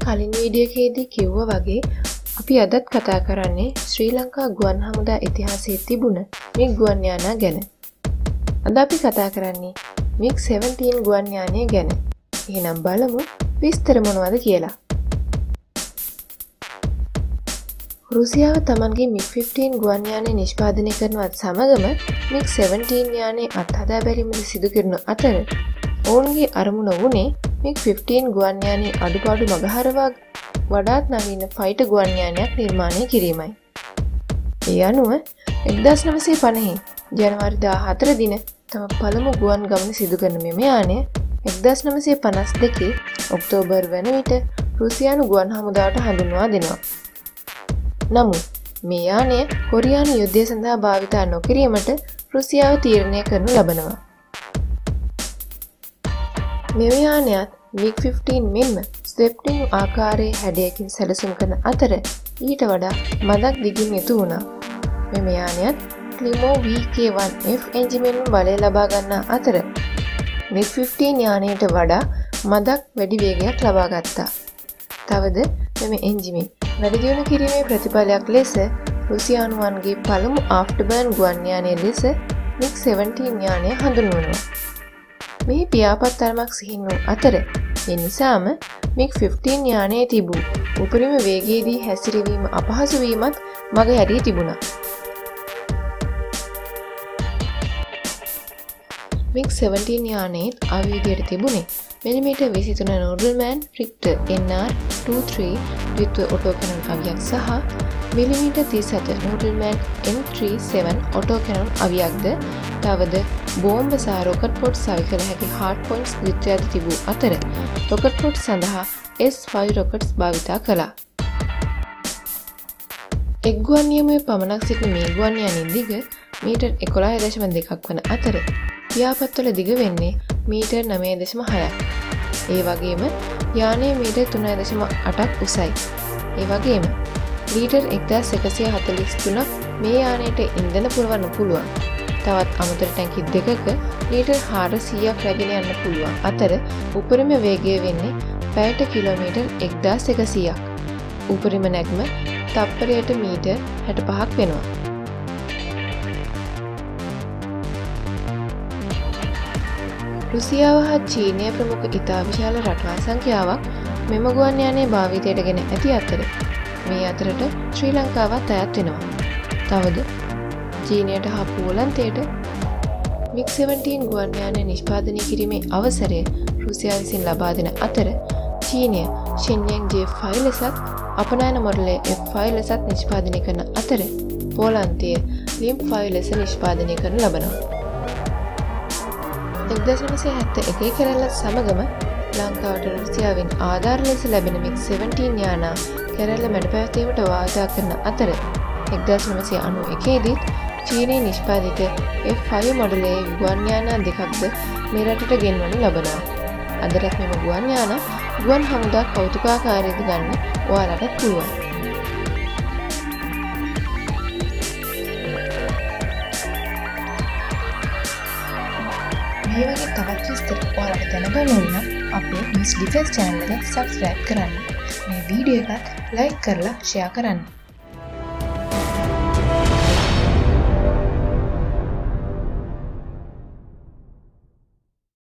කලින් වීඩියෝ එකේදී කිව්වා වගේ අපි අදත් කතා කරන්නේ ශ්‍රී ලංකා ගුවන් හමුදා ඉතිහාසයේ තිබුණ MiG ගුවන් යානා ගැන. අද අපි කතා කරන්නේ MiG-17 ගුවන් යානය ගැන. එහෙනම් බලමු විස්තර මොනවද කියලා. රුසියාව තමන්ගේ MiG-15 ගුවන් යානය නිෂ්පාදනය කරනවත් සමගම MiG-17 යානය අත්හදා බැලීමට සිදු කරන අතර ඔවුන්ගේ අරමුණ වුණේ MiG-15 ගුවන් යානයේ අඩුපාඩු මගහරවා වඩාත් නවීන ෆයිටර් ගුවන් යානයක් නිර්මාණය කිරීමයි. ඒ අනුව 1950 ජනවාරි 14 දින තම පළමු ගුවන් ගමන සිදු කරන මෙම යානය 1952 ඔක්තෝබර් වන විට රුසියානු ගුවන් හමුදාවට හඳුන්වා දෙනවා. නමුත් මේ යානය කොරියානු යුද්ධය සඳහා භාවිතා නොකිරීමට රුසියාව තීරණය කරනු ලබනවා. මෙම යානයත් MiG-15 මෙන්ම ස්වෙප්ටිං ආකාරයේ හැඩයකින් සැලසුම් කරන අතර ඊට වඩා මදක් දිගින් යුතු වුණා. මෙම යානයත් ක්ලිමෝ VK-1F එන්ජිමෙන් බලය ලබා ගන්නා අතර MiG-15 යානයට වඩා මදක් වැඩි වේගයක් ලබා ගත්තා. තවද මෙම එන්ජිමෙන් වැඩි දියුණු කිරීමේ ප්‍රතිඵලයක් ලෙස රුසියානුවන්ගේ පළමු ආෆ්ටර්බර්න් ගුවන් යානය ලෙස MiG-17 යානය හඳුන්වනවා. මෙහි පියාපත් තරමක් සිහින් වූ අතර ඒ නිසාම MiG-15 යානයේ තිබූ උපරිම වේගයේදී හැසිරවීම අපහසු වීමත් මග හැරී තිබුණා. MiG-17 යානයේ ආයුධයට තිබුණේ මිලිමීටර් 23 නෝඩල්මෑන් රික්ටර් NR-23 ද්විත්ව ඔටෝ කැනන් අවියක් සහ millimetre 37 Nudelman M37 auto cannon අවියක්ද තවද බෝම්බ සහ රොකට් පොට් සවි කළ හැකි හાર્ඩ් පොයින්ට්ස් ද්විත්වයද තිබූ අතර රොකට් පොට් සඳහා S5 රොකට්ස් භාවිතා කළා. එක් ගුවන් නියමයේ පමණක් සිටින මේ ගුවන් යානයේ දිග මීටර් 11.2ක් වන අතර පියාපත්වල දිග වෙන්නේ මීටර් 9.6ක්. ඒ වගේම යානයේ මීටර් 3.8ක් උසයි. ඒ වගේම ලීටර් 1143ක් මේ යානයට ඉන්ධන පුරවන්න පුළුවන්. තවත් අමතර ටැංකි දෙකක ලීටර් 400ක් රැගෙන යන්න පුළුවන් අතර උපරිම වේගය වෙන්නේ පැයට කිලෝමීටර් 1100ක්. උපරිම නැග්ම තප්පරයට මීටර් 65ක් වෙනවා. රුසියාව හා චීනය ප්‍රමුඛ ඉතා විශාල රටවල් සංඛ්‍යාවක් මෙම ගුවන් යානය භාවිතයට ගෙන ඇති අතර මේ අතරට ශ්‍රී ලංකාවත් අයත් වෙනවා. තවද චීනයට හා පෝලන්තයට MiG-17 ගුවන් යානය නිෂ්පාදනය කිරීමේ අවසරය රුසියාව විසින් ලබා දෙන අතර චීනය Shenyang J5 ලෙසත් අපනයන මොඩලයේ F5 ලෙසත් නිෂ්පාදනය කරන අතර පෝලන්තය LIM-5 ලෙස නිෂ්පාදනය කරනු ලබනවා. 1971 කැරැල්ලත් සමගම ලංකාවට රුසියාවෙන් ආධාර ලෙස ලැබෙන MiG-17 යානා කැරැල්ල මැඩ පැවැත්වීමට වාදා කරන අතර 1991 දීත් චීනයේ නිෂ්පාදිත F5 මොඩලයේ ගුවන් යානා දෙකක්ද මේ රටට ගෙන්වනු ලබනවා. අදටත් මෙම ගුවන් යානා ගුවන් හමුදා කෞතුකාකාරීද ගන්න ඔයාලටත් පුළුවන්. මේ වගේ තවත් විස්තර ඔයාලට දැනගන්න ඕන නම් අපේ News Defense channel එක subscribe කරන්න. මේ වීඩියෝ එකත් like කරලා share කරන්න.